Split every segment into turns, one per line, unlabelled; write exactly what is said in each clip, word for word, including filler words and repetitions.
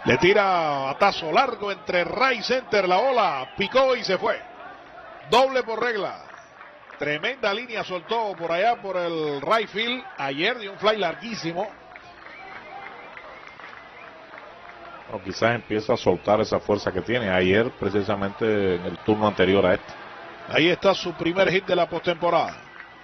Le tira batazo largo entre right center, la ola picó y se fue. Doble por regla. Tremenda línea soltó por allá por el right field. Ayer dio un fly larguísimo.
O quizás empieza a soltar esa fuerza que tiene. Ayer, precisamente en el turno anterior a este.
Ahí está su primer hit de la postemporada.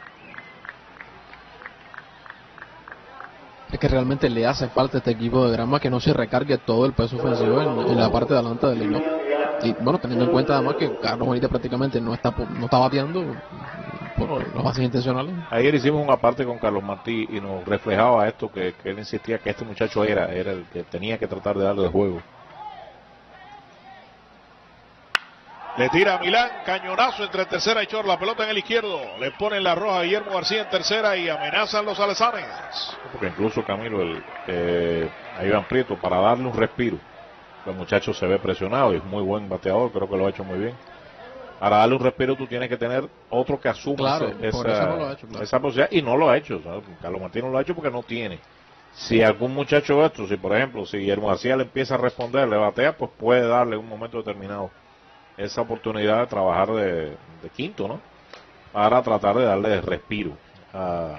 Es que realmente le hace falta a este equipo de Granma que no se recargue todo el peso ofensivo en, en la parte de adelante del hilo. Y bueno, teniendo en cuenta además que Carlos Bonilla prácticamente no está no está bateando por las bases intencionales.
Ayer hicimos una parte con Carlos Martí y nos reflejaba esto, que, que él insistía que este muchacho era, era el que tenía que tratar de darle de juego.
Le tira a Milán, cañonazo entre tercera y short, la pelota en el izquierdo. Le ponen la roja a Guillermo García en tercera y amenazan los alesanes.
Porque incluso Camilo, el, eh, a Iván Prieto, para darle un respiro, el muchacho se ve presionado y es muy buen bateador, creo que lo ha hecho muy bien. Para darle un respiro tú tienes que tener otro que asuma
claro,
ese,
por
esa,
eso no lo ha hecho, claro.
esa posibilidad, y no lo ha hecho. ¿Sabes? Carlos Martín no lo ha hecho porque no tiene. Si algún muchacho esto, si por ejemplo, si Guillermo García le empieza a responder, le batea, pues puede darle en un momento determinado esa oportunidad de trabajar de, de quinto, ¿no? Para tratar de darle respiro a,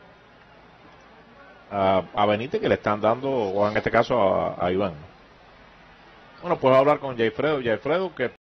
a, a Benítez, que le están dando, o en este caso a, a Iván. Bueno, puedo hablar con Jayfredo, Jayfredo que